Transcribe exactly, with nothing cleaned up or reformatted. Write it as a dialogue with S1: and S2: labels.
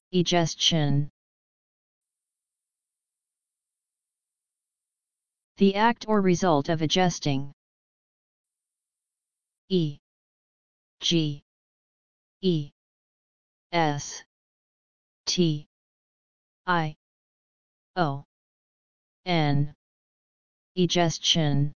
S1: Egestion. The act or result of egesting. E G E S T I O N. Egestion.